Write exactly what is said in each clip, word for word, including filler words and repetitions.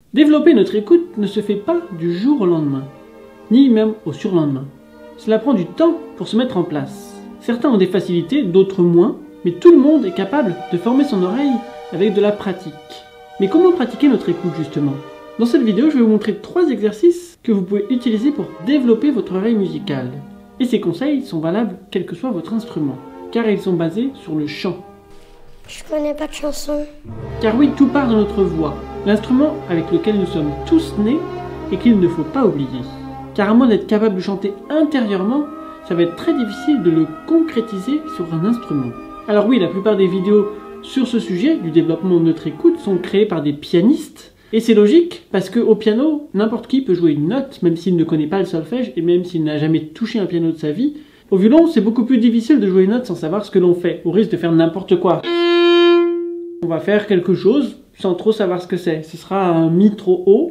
Développer notre écoute ne se fait pas du jour au lendemain, ni même au surlendemain. Cela prend du temps pour se mettre en place. Certains ont des facilités, d'autres moins, mais tout le monde est capable de former son oreille avec de la pratique. Mais comment pratiquer notre écoute justement? Dans cette vidéo, je vais vous montrer trois exercices que vous pouvez utiliser pour développer votre oreille musicale. Et ces conseils sont valables quel que soit votre instrument, car ils sont basés sur le chant. Je connais pas de chanson. Car oui, tout part de notre voix, l'instrument avec lequel nous sommes tous nés et qu'il ne faut pas oublier. Car à moins d'être capable de chanter intérieurement, ça va être très difficile de le concrétiser sur un instrument. Alors oui, la plupart des vidéos sur ce sujet, du développement de notre écoute, sont créées par des pianistes. Et c'est logique, parce qu'au piano, n'importe qui peut jouer une note, même s'il ne connaît pas le solfège, et même s'il n'a jamais touché un piano de sa vie. Au violon, c'est beaucoup plus difficile de jouer une note sans savoir ce que l'on fait, au risque de faire n'importe quoi. On va faire quelque chose sans trop savoir ce que c'est. Ce sera un mi trop haut.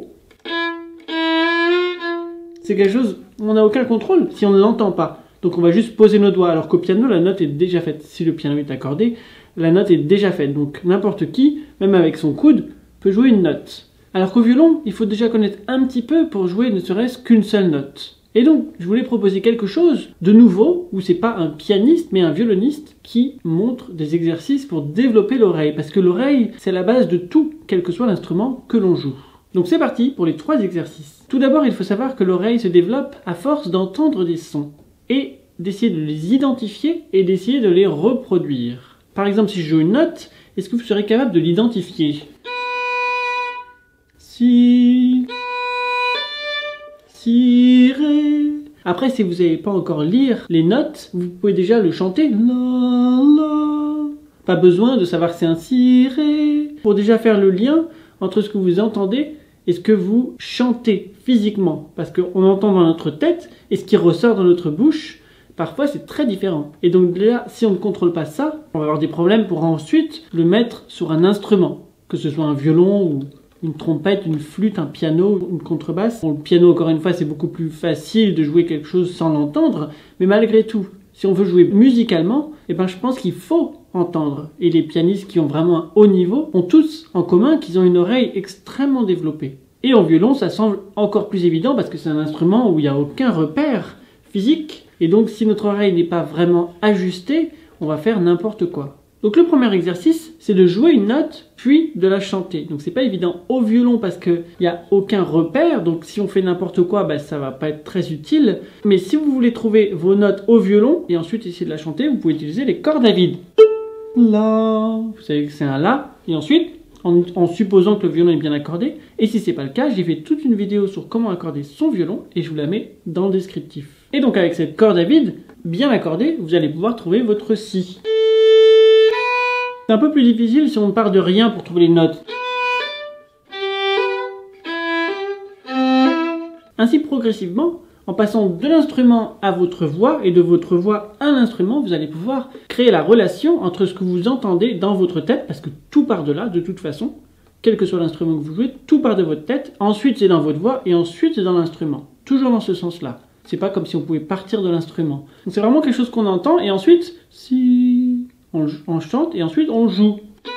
C'est quelque chose où on n'a aucun contrôle si on ne l'entend pas. Donc on va juste poser nos doigts, alors qu'au piano, la note est déjà faite. Si le piano est accordé, la note est déjà faite. Donc n'importe qui, même avec son coude, peut jouer une note. Alors qu'au violon, il faut déjà connaître un petit peu pour jouer ne serait-ce qu'une seule note. Et donc, je voulais proposer quelque chose de nouveau, où c'est pas un pianiste, mais un violoniste qui montre des exercices pour développer l'oreille. Parce que l'oreille, c'est la base de tout, quel que soit l'instrument que l'on joue. Donc c'est parti pour les trois exercices. Tout d'abord, il faut savoir que l'oreille se développe à force d'entendre des sons. Et d'essayer de les identifier et d'essayer de les reproduire. Par exemple, si je joue une note, est-ce que vous serez capable de l'identifier ? Si, si, ré. Après, si vous n'avez pas encore lire les notes, vous pouvez déjà le chanter. La, la. Pas besoin de savoir que c'est un si, ré. Pour déjà faire le lien entre ce que vous entendez et ce que vous chantez physiquement. Parce qu'on entend dans notre tête et ce qui ressort dans notre bouche, parfois c'est très différent. Et donc là, si on ne contrôle pas ça, on va avoir des problèmes pour ensuite le mettre sur un instrument. Que ce soit un violon ou une trompette, une flûte, un piano, une contrebasse. Bon, le piano, encore une fois, c'est beaucoup plus facile de jouer quelque chose sans l'entendre, mais malgré tout, si on veut jouer musicalement, eh ben, je pense qu'il faut entendre. Et les pianistes qui ont vraiment un haut niveau ont tous en commun qu'ils ont une oreille extrêmement développée. Et en violon, ça semble encore plus évident parce que c'est un instrument où il n'y a aucun repère physique. Et donc, si notre oreille n'est pas vraiment ajustée, on va faire n'importe quoi. Donc le premier exercice, c'est de jouer une note, puis de la chanter. Donc c'est pas évident au violon parce qu'il n'y a aucun repère, donc si on fait n'importe quoi, bah, ça va pas être très utile. Mais si vous voulez trouver vos notes au violon, et ensuite essayer de la chanter, vous pouvez utiliser les cordes à vide. La, vous savez que c'est un La, et ensuite, en, en supposant que le violon est bien accordé, et si c'est pas le cas, j'ai fait toute une vidéo sur comment accorder son violon, et je vous la mets dans le descriptif. Et donc avec cette corde à vide, bien accordée, vous allez pouvoir trouver votre Si. C'est un peu plus difficile si on part de rien pour trouver les notes. Ainsi, progressivement, en passant de l'instrument à votre voix et de votre voix à l'instrument, vous allez pouvoir créer la relation entre ce que vous entendez dans votre tête, parce que tout part de là, de toute façon, quel que soit l'instrument que vous jouez, tout part de votre tête, ensuite c'est dans votre voix et ensuite c'est dans l'instrument. Toujours dans ce sens-là. C'est pas comme si on pouvait partir de l'instrument. Donc c'est vraiment quelque chose qu'on entend et ensuite, si... On, on chante et ensuite on joue.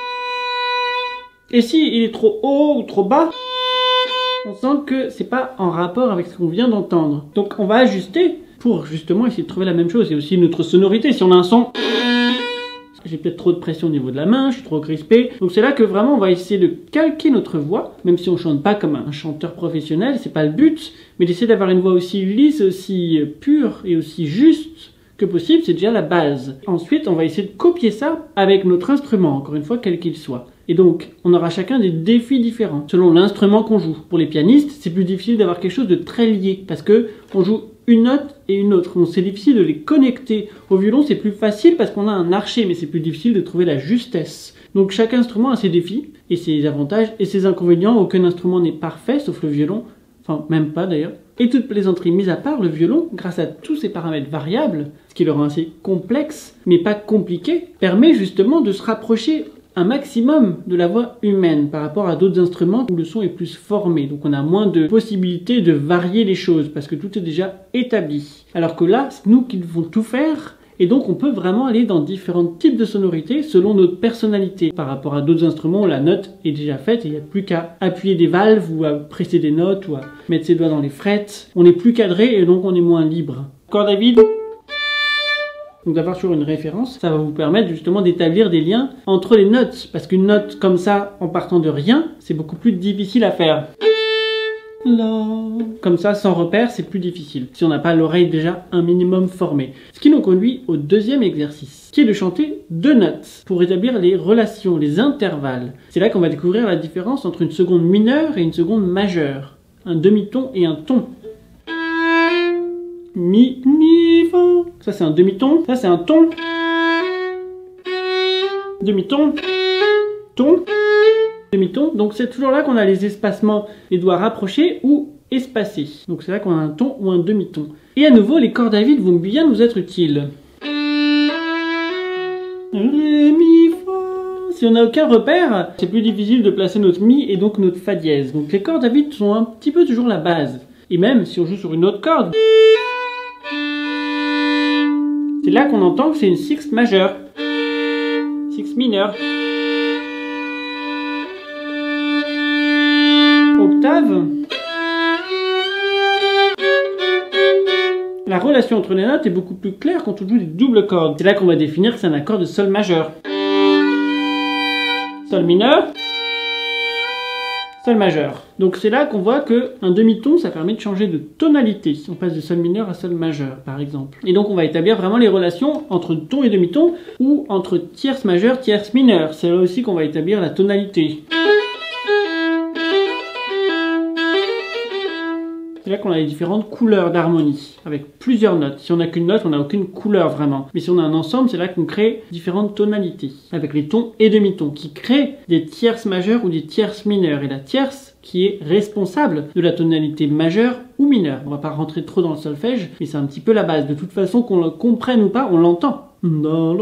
Et si il est trop haut ou trop bas, on sent que c'est pas en rapport avec ce qu'on vient d'entendre. Donc on va ajuster pour justement essayer de trouver la même chose. C'est aussi notre sonorité. Si on a un son, j'ai peut-être trop de pression au niveau de la main, je suis trop crispé. Donc c'est là que vraiment on va essayer de calquer notre voix, même si on chante pas comme un chanteur professionnel, c'est pas le but, mais d'essayer d'avoir une voix aussi lisse, aussi pure et aussi juste que possible, c'est déjà la base. Ensuite, on va essayer de copier ça avec notre instrument, encore une fois, quel qu'il soit. Et donc, on aura chacun des défis différents, selon l'instrument qu'on joue. Pour les pianistes, c'est plus difficile d'avoir quelque chose de très lié, parce que on joue une note et une autre. Donc c'est difficile de les connecter. Au violon, c'est plus facile parce qu'on a un archet, mais c'est plus difficile de trouver la justesse. Donc chaque instrument a ses défis, et ses avantages, et ses inconvénients. Aucun instrument n'est parfait, sauf le violon. Enfin, même pas d'ailleurs. Et toute plaisanterie mise à part, le violon, grâce à tous ses paramètres variables, ce qui le rend assez complexe, mais pas compliqué, permet justement de se rapprocher un maximum de la voix humaine par rapport à d'autres instruments où le son est plus formé. Donc on a moins de possibilités de varier les choses parce que tout est déjà établi. Alors que là, c'est nous qui devons tout faire Et donc on peut vraiment aller dans différents types de sonorités selon notre personnalité. Par rapport à d'autres instruments, la note est déjà faite et il n'y a plus qu'à appuyer des valves ou à presser des notes ou à mettre ses doigts dans les frettes. On est plus cadré et donc on est moins libre. Corde à vide. Donc d'avoir sur une référence, ça va vous permettre justement d'établir des liens entre les notes. Parce qu'une note comme ça, en partant de rien, c'est beaucoup plus difficile à faire. Là. Comme ça, sans repère, c'est plus difficile, si on n'a pas l'oreille déjà un minimum formée. Ce qui nous conduit au deuxième exercice, qui est de chanter deux notes, pour établir les relations, les intervalles. C'est là qu'on va découvrir la différence entre une seconde mineure et une seconde majeure. Un demi-ton et un ton. Mi, mi, fa. Ça c'est un demi-ton, ça c'est un ton. Demi-ton, ton. Demi-ton, donc c'est toujours là qu'on a les espacements, les doigts rapprochés ou espacés. Donc c'est là qu'on a un ton ou un demi-ton. Et à nouveau, les cordes à vide vont bien nous être utiles. Ré, mi, fa. Si on n'a aucun repère, c'est plus difficile de placer notre mi et donc notre fa dièse. Donc les cordes à vide sont un petit peu toujours la base. Et même si on joue sur une autre corde, c'est là qu'on entend que c'est une sixte majeure, sixte mineure. Octave. La relation entre les notes est beaucoup plus claire quand on joue des doubles cordes. C'est là qu'on va définir que c'est un accord de sol majeur. Sol mineur. Sol majeur. Donc c'est là qu'on voit qu'un demi-ton, ça permet de changer de tonalité. On passe de sol mineur à sol majeur, par exemple. Et donc on va établir vraiment les relations entre ton et demi-ton, ou entre tierce majeure, tierce mineure. C'est là aussi qu'on va établir la tonalité. C'est là qu'on a les différentes couleurs d'harmonie, avec plusieurs notes. Si on n'a qu'une note, on n'a aucune couleur vraiment. Mais si on a un ensemble, c'est là qu'on crée différentes tonalités, avec les tons et demi-tons, qui créent des tierces majeures ou des tierces mineures. Et la tierce qui est responsable de la tonalité majeure ou mineure. On va pas rentrer trop dans le solfège, mais c'est un petit peu la base. De toute façon, qu'on le comprenne ou pas, on l'entend. On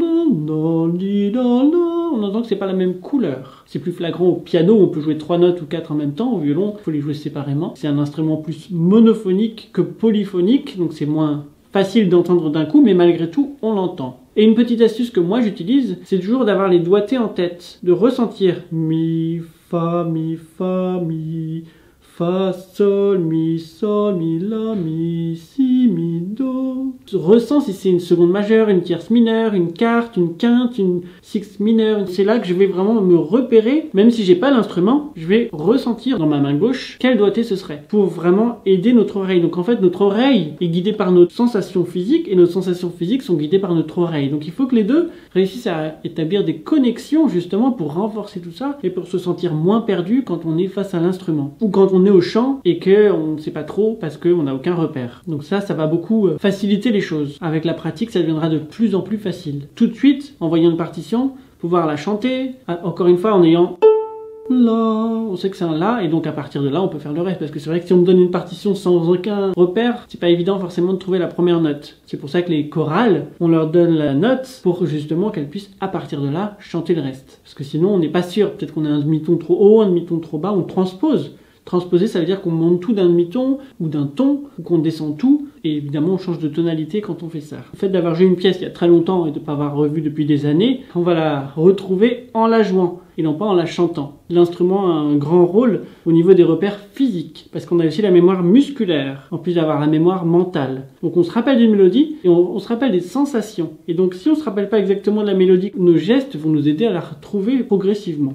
entend que c'est pas la même couleur. C'est plus flagrant au piano, on peut jouer trois notes ou quatre en même temps. Au violon, il faut les jouer séparément. C'est un instrument plus monophonique que polyphonique, donc c'est moins facile d'entendre d'un coup, mais malgré tout, on l'entend. Et une petite astuce que moi j'utilise, c'est toujours d'avoir les doigtés en tête, de ressentir mi, fa, mi, fa, mi, fa, sol, mi, sol, mi, la, mi, si, mi, do. Je ressens si c'est une seconde majeure, une tierce mineure, une quarte, une quinte, une sixte mineure. C'est là que je vais vraiment me repérer, même si j'ai pas l'instrument, je vais ressentir dans ma main gauche quel doigté ce serait, pour vraiment aider notre oreille. Donc en fait, notre oreille est guidée par notre sensation physique, et nos sensations physiques sont guidées par notre oreille. Donc il faut que les deux réussissent à établir des connexions, justement, pour renforcer tout ça, et pour se sentir moins perdu quand on est face à l'instrument. Ou quand on est au chant, et qu'on ne sait pas trop, parce qu'on n'a aucun repère. Donc ça, ça va beaucoup faciliter les choses. Avec la pratique, ça deviendra de plus en plus facile. Tout de suite, en voyant une partition, pouvoir la chanter, encore une fois en ayant là, on sait que c'est un la, et donc à partir de là, on peut faire le reste. Parce que c'est vrai que si on me donne une partition sans aucun repère, c'est pas évident forcément de trouver la première note. C'est pour ça que les chorales, on leur donne la note pour justement qu'elles puissent, à partir de là, chanter le reste. Parce que sinon, on n'est pas sûr. Peut-être qu'on a un demi-ton trop haut, un demi-ton trop bas, on transpose. Transposer, ça veut dire qu'on monte tout d'un demi-ton ou d'un ton, ou qu'on descend tout, et évidemment on change de tonalité quand on fait ça. Le fait d'avoir joué une pièce il y a très longtemps et de ne pas avoir revu depuis des années, on va la retrouver en la jouant, et non pas en la chantant. L'instrument a un grand rôle au niveau des repères physiques, parce qu'on a aussi la mémoire musculaire, en plus d'avoir la mémoire mentale. Donc on se rappelle d'une mélodie, et on, on se rappelle des sensations. Et donc si on ne se rappelle pas exactement de la mélodie, nos gestes vont nous aider à la retrouver progressivement.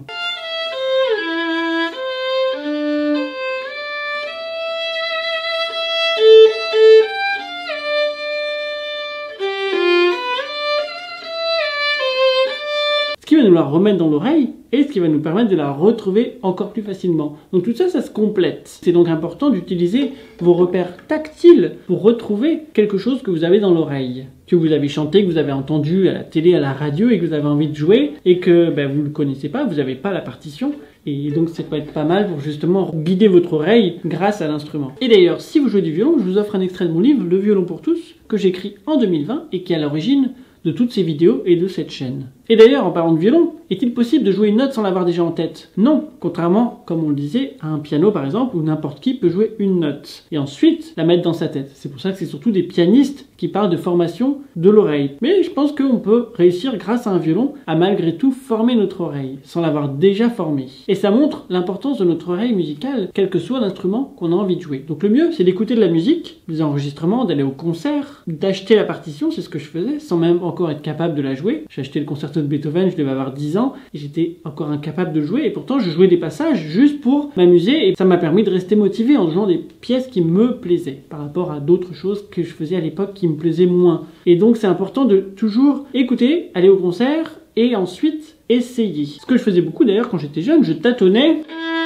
Ce qui va nous la remettre dans l'oreille et ce qui va nous permettre de la retrouver encore plus facilement. Donc tout ça, ça se complète. C'est donc important d'utiliser vos repères tactiles pour retrouver quelque chose que vous avez dans l'oreille, que vous avez chanté, que vous avez entendu à la télé, à la radio et que vous avez envie de jouer et que ben, vous ne le connaissez pas, vous n'avez pas la partition. Et donc ça peut être pas mal pour justement guider votre oreille grâce à l'instrument. Et d'ailleurs, si vous jouez du violon, je vous offre un extrait de mon livre, Le violon pour tous, que j'écris en deux mille vingt et qui est à l'origine de toutes ces vidéos et de cette chaîne. Et d'ailleurs, en parlant de violon, est-il possible de jouer une note sans l'avoir déjà en tête? Non, contrairement, comme on le disait, à un piano par exemple, où n'importe qui peut jouer une note. Et ensuite, la mettre dans sa tête. C'est pour ça que c'est surtout des pianistes qui parlent de formation de l'oreille. Mais je pense qu'on peut réussir, grâce à un violon, à malgré tout former notre oreille, sans l'avoir déjà formée. Et ça montre l'importance de notre oreille musicale, quel que soit l'instrument qu'on a envie de jouer. Donc le mieux, c'est d'écouter de la musique, des enregistrements, d'aller au concert, d'acheter la partition, c'est ce que je faisais, sans même encore être capable de la jouer. J'ai acheté le concerto de Beethoven, je devais avoir dix ans, et j'étais encore incapable de jouer, et pourtant je jouais des passages juste pour m'amuser, et ça m'a permis de rester motivé en jouant des pièces qui me plaisaient, par rapport à d'autres choses que je faisais à l'époque qui me plaisaient moins. Et donc c'est important de toujours écouter, aller au concert, et ensuite essayer. Ce que je faisais beaucoup d'ailleurs quand j'étais jeune, je tâtonnais.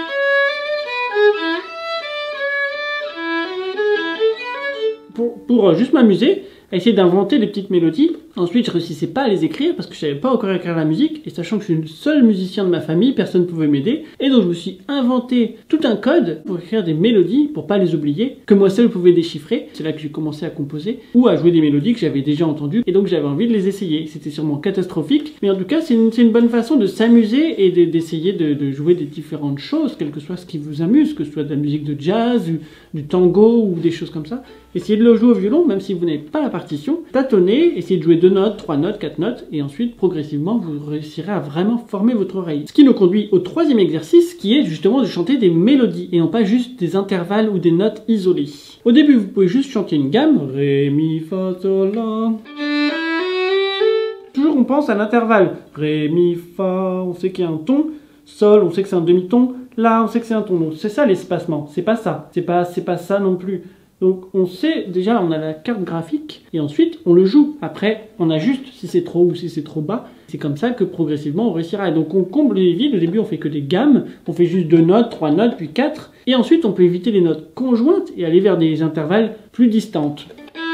Pour, pour juste m'amuser, à essayer d'inventer des petites mélodies. Ensuite, je réussissais pas à les écrire parce que je savais pas encore écrire la musique. Et sachant que je suis le seul musicien de ma famille, personne ne pouvait m'aider. Et donc, je me suis inventé tout un code pour écrire des mélodies, pour pas les oublier, que moi seul pouvais déchiffrer. C'est là que j'ai commencé à composer ou à jouer des mélodies que j'avais déjà entendues. Et donc, j'avais envie de les essayer. C'était sûrement catastrophique. Mais en tout cas, c'est une, c'est une bonne façon de s'amuser et de, d'essayer de, de jouer des différentes choses, quel que soit ce qui vous amuse, que ce soit de la musique de jazz, du, du tango ou des choses comme ça. Essayez de le jouer au violon, même si vous n'avez pas la partition. Tâtonnez, essayez de jouer deux notes, trois notes, quatre notes, et ensuite, progressivement, vous réussirez à vraiment former votre oreille. Ce qui nous conduit au troisième exercice, qui est justement de chanter des mélodies, et non pas juste des intervalles ou des notes isolées. Au début, vous pouvez juste chanter une gamme, Ré, Mi, Fa, Sol, La. Toujours, on pense à l'intervalle. Ré, Mi, Fa, on sait qu'il y a un ton. Sol, on sait que c'est un demi-ton. La, on sait que c'est un ton. Donc, c'est ça l'espacement. C'est pas ça. C'est pas, c'est pas ça non plus. Donc on sait, déjà on a la carte graphique et ensuite on le joue. Après on ajuste si c'est trop haut ou si c'est trop bas. C'est comme ça que progressivement on réussira. Et donc on comble les vides, au début on fait que des gammes, on fait juste deux notes, trois notes, puis quatre. Et ensuite on peut éviter les notes conjointes et aller vers des intervalles plus distantes.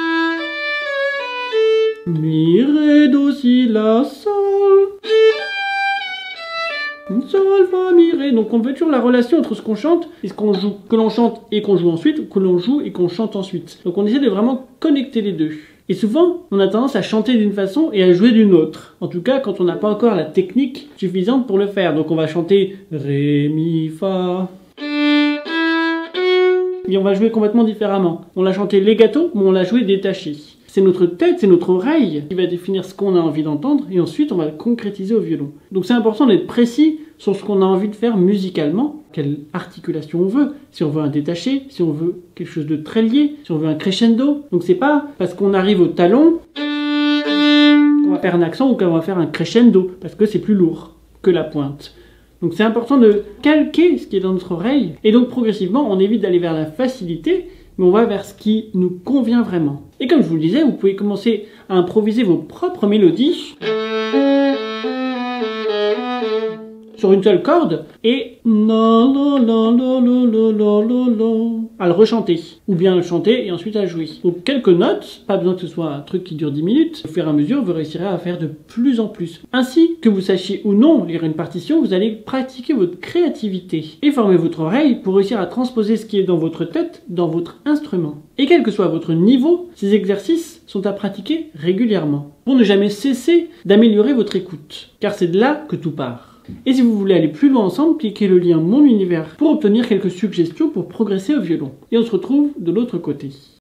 Mi, Ré, Do, Si, La, Sol. Sol, Fa, Mi, Ré. Donc on veut toujours la relation entre ce qu'on chante et ce qu'on joue. Que l'on chante et qu'on joue ensuite, ou que l'on joue et qu'on chante ensuite. Donc on essaie de vraiment connecter les deux. Et souvent, on a tendance à chanter d'une façon et à jouer d'une autre. En tout cas, quand on n'a pas encore la technique suffisante pour le faire. Donc on va chanter Ré, Mi, Fa. Et on va jouer complètement différemment. On l'a chanté legato, mais on l'a joué détaché. C'est notre tête, c'est notre oreille qui va définir ce qu'on a envie d'entendre et ensuite on va le concrétiser au violon. Donc c'est important d'être précis sur ce qu'on a envie de faire musicalement, quelle articulation on veut, si on veut un détaché, si on veut quelque chose de très lié, si on veut un crescendo. Donc c'est pas parce qu'on arrive au talon qu'on va faire un accent ou qu'on va faire un crescendo, parce que c'est plus lourd que la pointe. Donc c'est important de calquer ce qui est dans notre oreille et donc progressivement on évite d'aller vers la facilité, mais on va vers ce qui nous convient vraiment. Et comme je vous le disais, vous pouvez commencer à improviser vos propres mélodies sur une seule corde et la la la la la la la la la à le rechanter ou bien le chanter et ensuite à jouer. Donc quelques notes, pas besoin que ce soit un truc qui dure dix minutes. Au fur et à mesure, vous réussirez à faire de plus en plus. Ainsi que vous sachiez ou non lire une partition, vous allez pratiquer votre créativité et former votre oreille pour réussir à transposer ce qui est dans votre tête dans votre instrument. Et quel que soit votre niveau, ces exercices sont à pratiquer régulièrement pour ne jamais cesser d'améliorer votre écoute, car c'est de là que tout part. Et si vous voulez aller plus loin ensemble, cliquez le lien Mon Univers pour obtenir quelques suggestions pour progresser au violon. Et on se retrouve de l'autre côté.